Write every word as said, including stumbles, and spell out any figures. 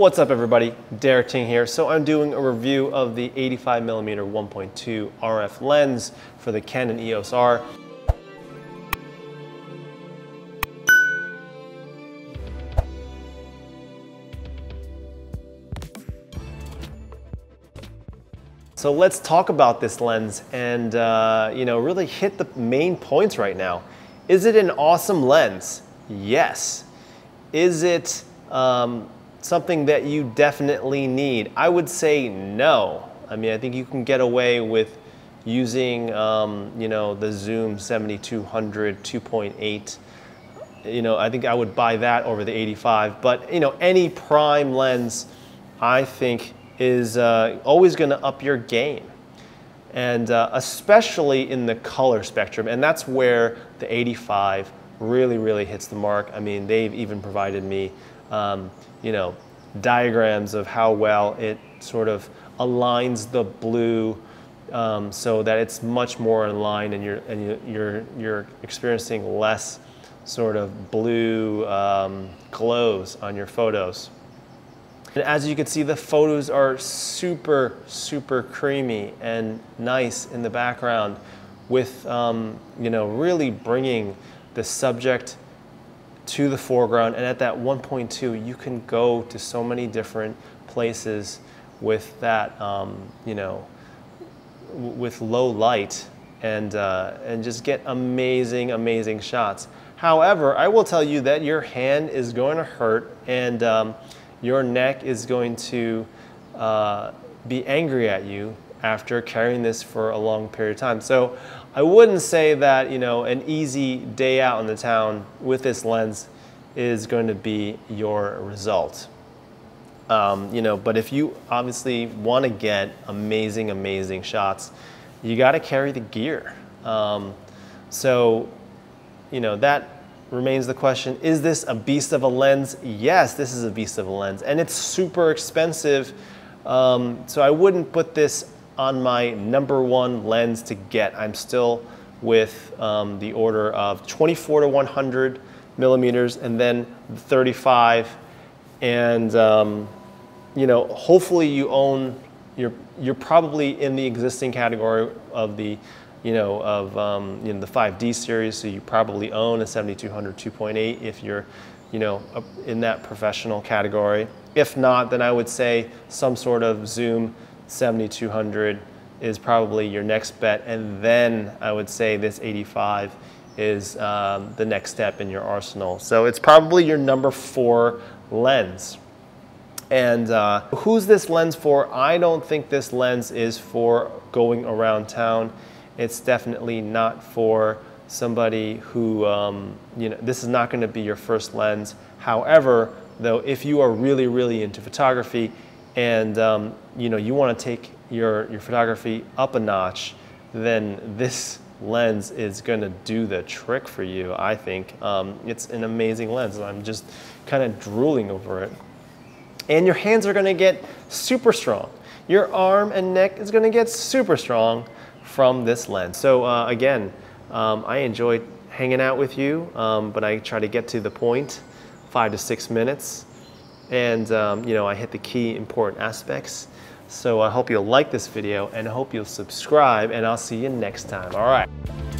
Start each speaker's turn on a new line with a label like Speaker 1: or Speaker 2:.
Speaker 1: What's up everybody, Derek Ting here. So I'm doing a review of the eighty-five millimeter one point two R F lens for the Canon E O S R. So let's talk about this lens and uh, you know, really hit the main points right now. Is it an awesome lens? Yes. Is it um, something that you definitely need? I would say no. I mean, I think you can get away with using, um, you know, the Zoom seventy-two hundred two point eight. You know, I think I would buy that over the eighty-five. But you know, any prime lens, I think, is uh, always going to up your game, and uh, especially in the color spectrum. And that's where the eighty-five really, really hits the mark. I mean, they've even provided me um, you know, diagrams of how well it sort of aligns the blue um, so that it's much more in line, and you're and you're you're experiencing less sort of blue um, glows on your photos. And as you can see, the photos are super, super creamy and nice in the background, with um, you know, really bringing the subject to the foreground. And at that one point two, you can go to so many different places with that, um, you know, with low light, and uh, and just get amazing, amazing shots. However, I will tell you that your hand is going to hurt, and um, your neck is going to uh, be angry at you after carrying this for a long period of time. So I wouldn't say that, you know, an easy day out in the town with this lens is going to be your result. Um, you know, but if you obviously want to get amazing, amazing shots, you got to carry the gear. Um, so, you know, that remains the question. Is this a beast of a lens? Yes, this is a beast of a lens, and it's super expensive. Um, so I wouldn't put this on my number one lens to get. I'm still with um, the order of twenty-four to one hundred millimeters, and then thirty-five. And um, you know, hopefully you own. You're you're probably in the existing category of the, you know, of um, you know, the five D series. So you probably own a seventy-two hundred two point eight if you're, you know, in that professional category. If not, then I would say some sort of Zoom seventy-two hundred is probably your next bet, and then I would say this eighty-five is um, the next step in your arsenal. So it's probably your number four lens. And uh, who's this lens for? I don't think this lens is for going around town. It's definitely not for somebody who, um, you know, this is not going to be your first lens. However, though, if you are really, really into photography, and um, you know, you want to take your, your photography up a notch, then this lens is going to do the trick for you, I think. Um, it's an amazing lens, and I'm just kind of drooling over it. And your hands are going to get super strong. Your arm and neck is going to get super strong from this lens. So uh, again, um, I enjoyed hanging out with you, um, but I try to get to the point, five to six minutes. And um, you know, I hit the key important aspects. So I hope you'll like this video, and I hope you'll subscribe, and I'll see you next time. All right.